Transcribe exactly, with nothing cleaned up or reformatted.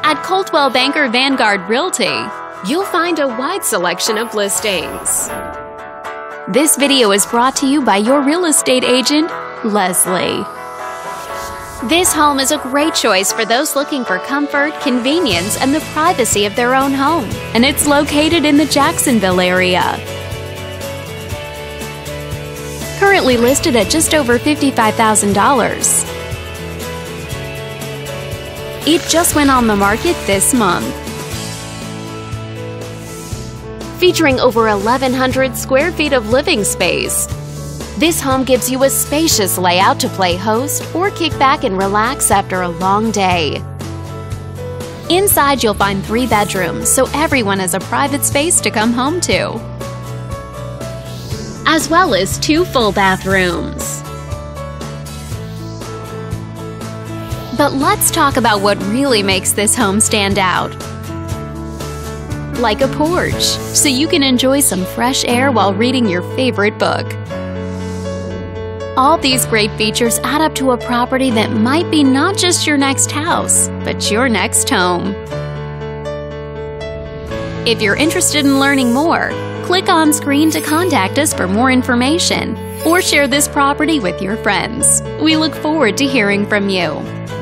At Coldwell Banker Vanguard Realty, you'll find a wide selection of listings. This video is brought to you by your real estate agent, Leslie. This home is a great choice for those looking for comfort, convenience, and the privacy of their own home, and it's located in the Jacksonville area. Currently listed at just over fifty-five thousand dollars. It just went on the market this month. Featuring over eleven hundred square feet of living space, this home gives you a spacious layout to play host or kick back and relax after a long day. Inside, you'll find three bedrooms, so everyone has a private space to come home to, as well as two full bathrooms. But let's talk about what really makes this home stand out. Like a porch, so you can enjoy some fresh air while reading your favorite book. All these great features add up to a property that might be not just your next house, but your next home. If you're interested in learning more, click on screen to contact us for more information or share this property with your friends. We look forward to hearing from you.